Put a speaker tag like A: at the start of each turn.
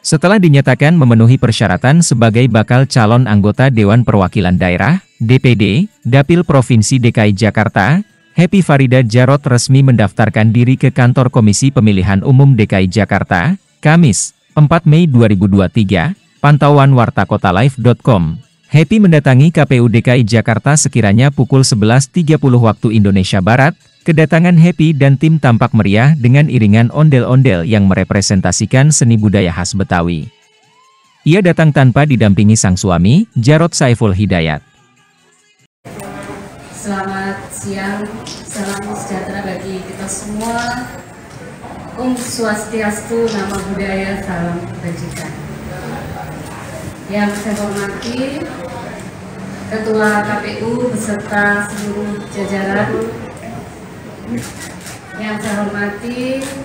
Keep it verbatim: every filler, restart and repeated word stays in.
A: Setelah dinyatakan memenuhi persyaratan sebagai bakal calon anggota Dewan Perwakilan Daerah, D P D, Dapil Provinsi D K I Jakarta, Happy Farida Djarot resmi mendaftarkan diri ke kantor Komisi Pemilihan Umum D K I Jakarta, Kamis, empat Mei dua ribu dua puluh tiga, pantauan wartakotalive titik com. Happy mendatangi K P U D K I Jakarta sekiranya pukul sebelas tiga puluh waktu Indonesia Barat. Kedatangan Happy dan tim tampak meriah dengan iringan ondel-ondel yang merepresentasikan seni budaya khas Betawi. Ia datang tanpa didampingi sang suami, Djarot Saiful Hidayat.
B: Selamat siang, salam sejahtera bagi kita semua. Om Swastiastu, nama budaya, salam kebajikan. Yang saya hormati Ketua K P U beserta seluruh jajaran. Yang saya hormati